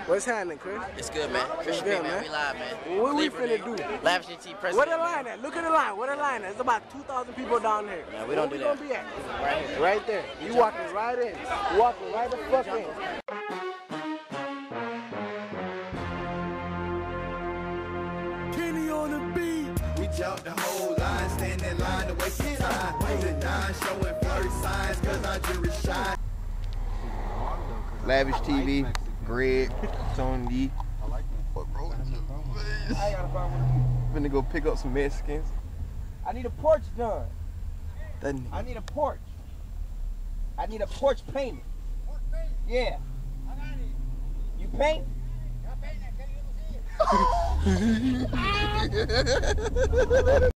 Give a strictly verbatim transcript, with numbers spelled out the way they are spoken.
What's happening, Chris? It's good, man. Chris good, man. man. We live, man. What we Labor finna Day. do? LAViSH T president. Where the line at? Look at the line. Where the line at? It's about two thousand people down here. Yeah, we don't Where do we that. gonna be at? Right here. Right there. You walking right in. You walking right the fuck in. Kenny on the beat. We jumped the whole line, stand in line to waste some time. The nine showing flirt signs, cause our jury shine. LAViSH T V, Greg, Tony. What bro? I gotta find one of these. Finna go pick up some Mexicans. I need a porch done. That I need a porch. I need a porch painted. Yeah. You paint? nigga.